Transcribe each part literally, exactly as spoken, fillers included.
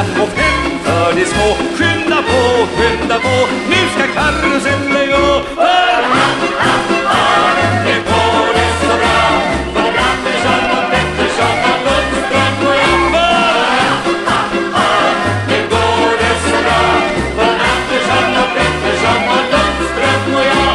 stora och fem för de små. Skynda på, skynda på, nu ska karusellen gå. Nu går det så bra, för Andersson och Pettersson och Lundström och jag. Nu går det så bra, för Andersson och Pettersson och Lundström och jag.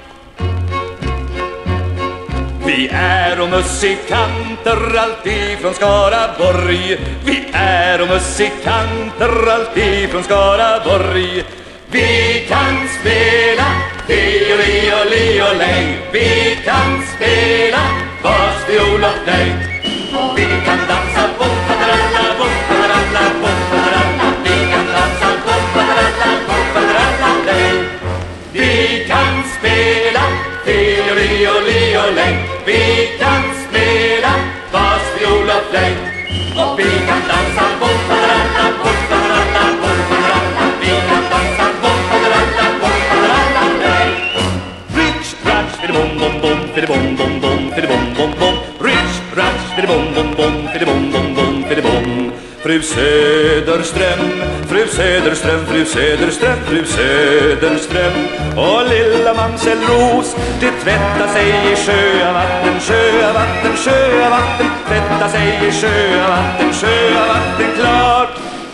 Vi är och musikanter alltid från Skaraborg. Vi är och musikanter alltid från Skaraborg. Vi kan spela fioli och li och lej. Vi kan spela bas, fiol och flöjt. Vi kan dansa bom-faderalla, bom-faderalla, bom-faderalla. Vi kan dansa bom-faderalla, bom-faderalla, lej. Vi kan spela fioli och li och lej. Vi kan spela bas, fiol och flöjt. Och vi kan dansa bom-faderalla, bom-faderalla, bom-faderalla. Vi kan dansa bom-faderalla, bom-faderalla, lej. Rich, ratch, fidibom, bom, bom, fidibom, bom, bom, fidibom, bom, bom. Rich, ratch, fidibom, bom, bom, fidibom, bom, bom, fidibom. Fru Söderström, fru Söderström, fru Söderström, fru Söderström och lilla mamselros, det tvättar sig i sjövatten, sjövatten, sjövatten, tvättar sig i sjövatten, sjövatten klart.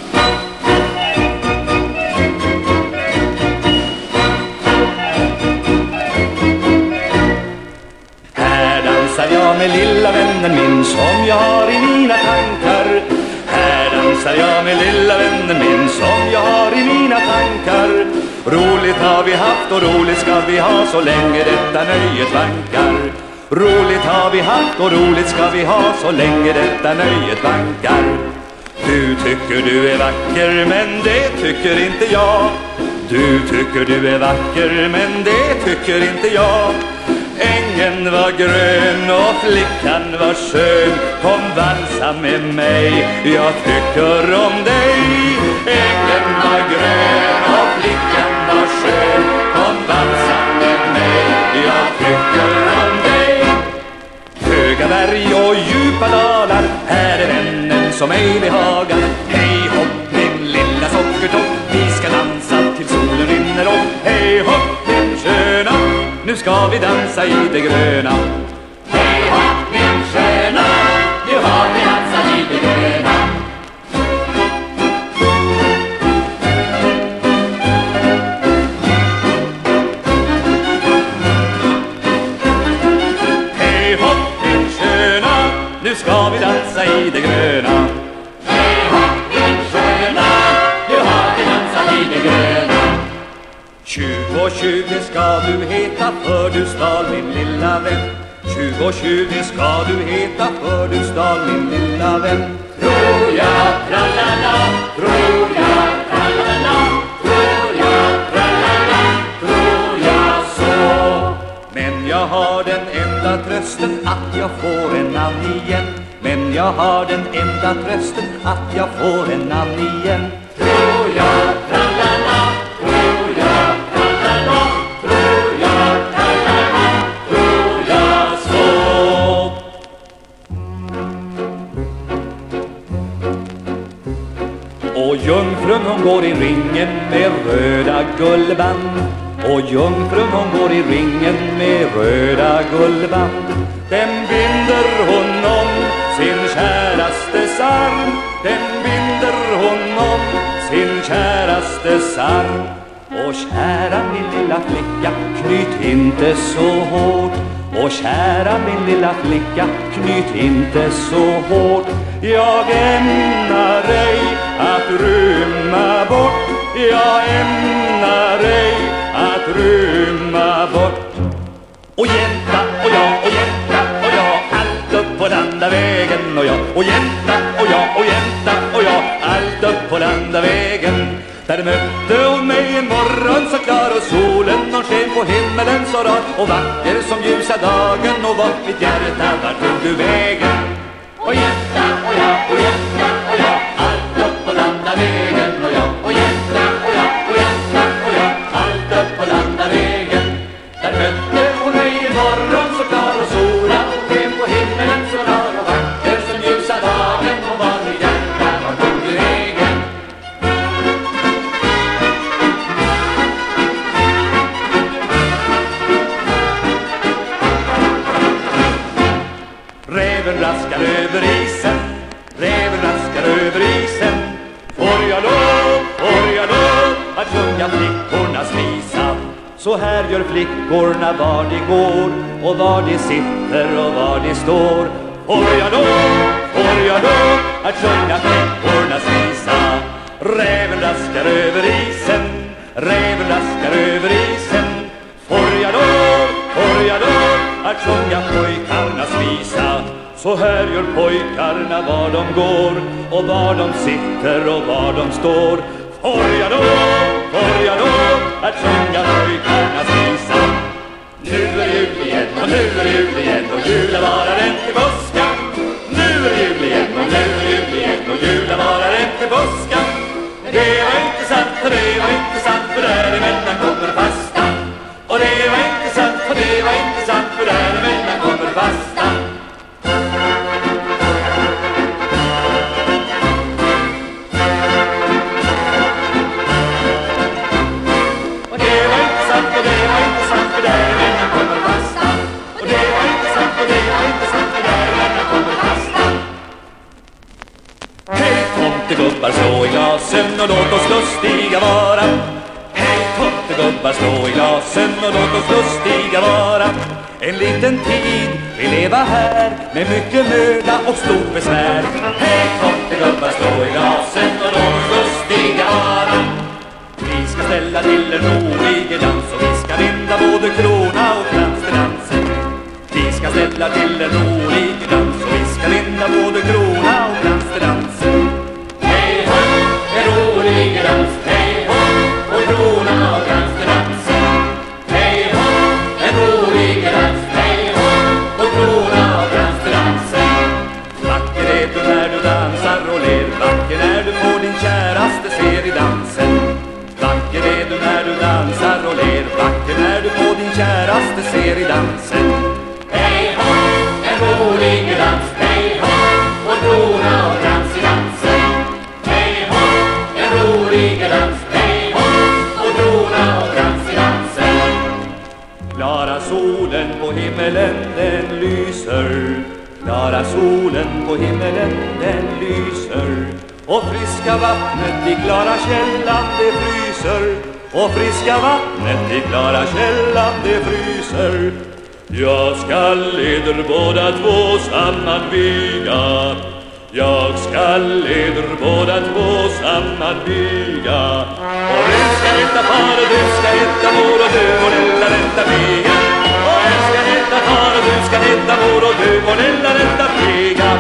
Här dansar jag med lilla vännen min som jag har i mina tankar. Här dansar jag med lilla vännen min som jag har i mina tankar. Roligt har vi haft och roligt ska vi ha så länge detta nöjet vankar. Roligt har vi haft och roligt ska vi ha så länge detta nöjet vankar. Du tycker du är vacker men det tycker inte jag. Du tycker du är vacker men det tycker inte jag. Ängen var grön och flickan var skön. Kom valsa med mig, jag tycker om dig. Ängen var grön och flickan var skön. Kom valsa med mig, jag tycker om dig. Höga berg och djupa dalar, här är vännen som ej behagar. Hej hopp min lilla sockertopp, vi ska dansa till solen rinner upp. Hej hopp min sköna, nu ska vi dansa i det gröna. Hej hopp min sköna, nu har vi dansat i det gröna. Hej hopp min sköna, nu ska vi dansa i det gröna. Hej hopp min sköna, nu har vi dansat i det gröna. Tjugo tjugo ska du heta för du stal min lilla vän. Tjugo tjugo ska du heta för du stal min lilla vän. Tror jag, tralala, tror jag, tralala, tror jag, tralala, tror jag så. Men jag har den enda trösten att jag får en namn igen. Men jag har den enda trösten att jag får en namn igen. Tror jag, tralala, tror jag, tralala, tror jag, tralala, tror jag så. Och jungfrun hon går i ringen med röda guldband. Och jungfrun hon går i ringen med röda guldband. Den binder hon om sin kärastes arm. Den binder hon om sin kärastes arm. Och kära min lilla flicka, knyt inte så hårt. Och kära min lilla flicka, knyt inte så hårt. Jag ämnar ej att rymma bort. Jag ämnar ej att rymma bort. Och jänta och jag och jänta och jag, allt upp på Landavägen. Och jag och jänta och jag och jänta och jag, allt upp på Landavägen. Där mötte hon mig en morgon så klar och solen hon sken på himmelen så rar. Och vacker som ljusa dagen och vart mitt hjärta, var tog du vägen? Och jänta och jag och jänta och jag, allt upp på Landavägen. Och jag och jänta och jag och jänta och jag, allt upp på Landavägen. Där mötte hon mig en morgon så klar och solen hon sken på himmelen så rar. Och vacker som ljusa dagen och vart mitt hjärta, var tog du vägen? Så här gör flickorna var de går och var de sitter och var de står. Får jag då, får jag då att sjunga flickornas visa. Räven raskar över isen, räven raskar över isen. Får jag då, får jag då att sjunga pojkarnas visa. Så här gör pojkarna var de går och var de sitter och var de står. Får jag då, får jag då att sjunga pojkarnas visa. Nu är jul igen och nu är jul igen och julen varar en till påskan. Nu är jul igen och nu är jul igen och julen varar en till påskan. Det var inte sant, för det var inte sant, för däremellan kommer fasta. Och det var inte sant, för det var inte sant, för däremellan kommer fasta. Tomtegubbar, slå i glasen och låt oss lustiga vara. Hej tomtegubbar, slå i glasen och låt oss lustiga vara. En liten tid vi leva här med mycket möda och stort besvär. Hej tomtegubbar, slå i glasen och låt oss lustiga vara. Vi ska ställa till en rolig dans och vi ska vinna både krona och krans till dansen. Vi ska ställa till en rolig dans och vi ska vinna både krona och krans till dansen. Hej ho, en rolig dans, hej ho, och krona och krans till dansen. Hej ho, en rolig dans, hej ho, och krona och krans till dansen. Vacker är du när du dansar och ler, vacker är du på din käraste ser i dansen. Vacker är du när du dansar och ler, vacker är du på din käraste ser i dansen. Hej ho, en rolig dans, hej ho, och krona och krans i dansen. Hej ho, en rolig dans, hej ho, och krona och krans i dansen. Klara solen på himmelen den lyser, klara solen på himmelen den lyser. Och friska vattnet i klara källan det fryser, och friska vattnet i klara källan det fryser. Jag skall eder båda två sammanviga, jag skall eder båda två sammanviga. Och du ska heta far och du ska heta mor och du och lilla rätta piga. Och jag ska heta far och du ska heta mor och du och lilla rätta piga.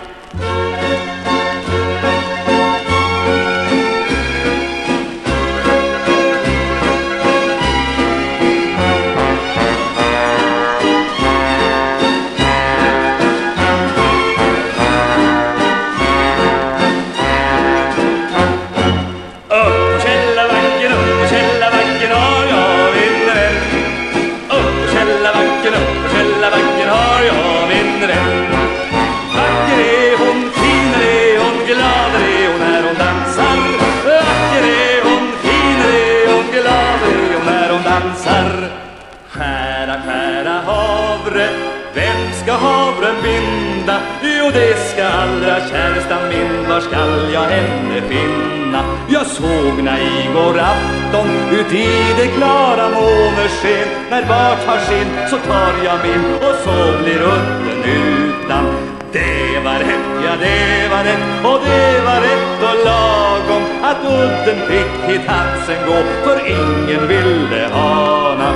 Skära, skära havre, vem ska havren binda? Jo, det ska allra kärsta min, var skall jag henne finna? Jag såg när igår afton ut i det klara månesken. När vart har sin så tar jag min och så blir udden utan. Det var rätt, ja det var rätt och det var rätt och lagom att udden fick hit halsen gå, för ingen ville hana.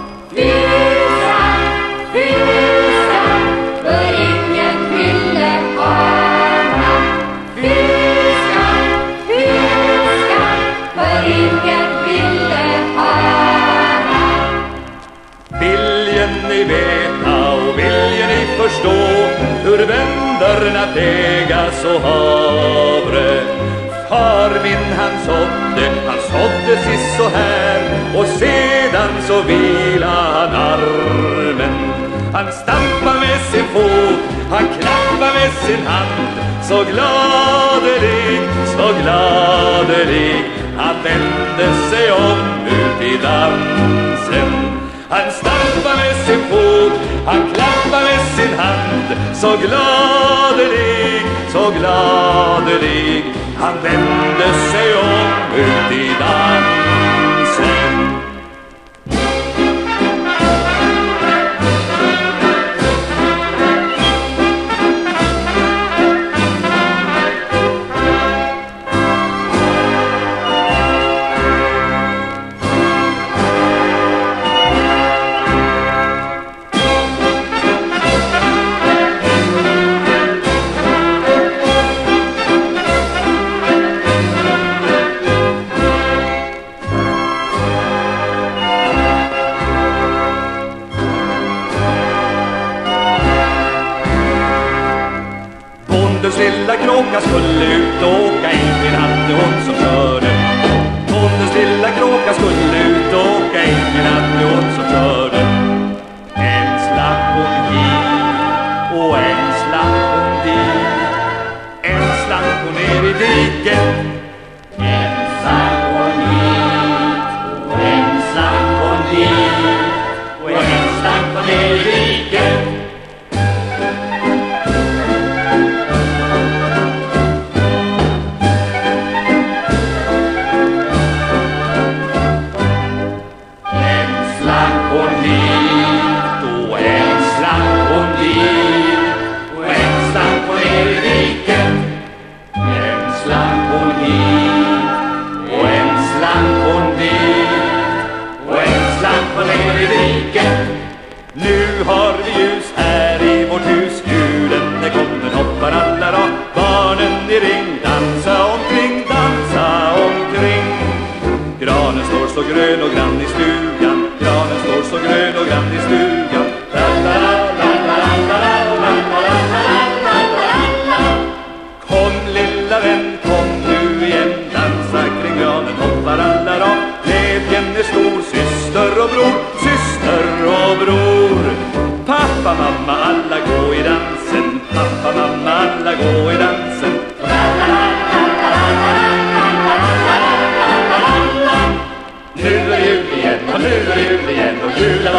Fysa, fysa, för ingen ville hana. Fysa, fysa, för ingen ville hana. Viljen ni veta och viljen ni förstå hur bönderna tegas och havre. Far min han sådde, han sådde sist så här, och sedan så vila han armen. Han stampade med sin fot, han klappade med sin hand, så gladelig, så gladelig. Han vände sig om ut i dansen. Han stampade med sin fot, han klappade med sin hand, så gladelig, så gladelig. Han vände sig om ut i dansen. ingen hade hon som körde. Bondens lilla kråka skulle ut och åka, ingen hade hon som körde. En slapp hon hit och en slapp hon dit. En slapp hon ner i diket. En slapp hon hit och en slapp hon dit. Och en slapp hon ner i diket. Nu har vi ljus här i vårt hus, julen är kommen, hoppar alla då. Barnen i ring, dansa omkring, dansa omkring. Granen står så grön och grann i stugan, granen står så grön och grann i stugan. Kom lilla vän, kom nu igen, dansa kring granen, hoppar alla då. Glädjen är stor, syster och bror, syster och bror. Pappa, mamma, alla gå i dansen, pappa, mamma, alla gå i dansen. Nu är jul igen och nu är jul igen och julen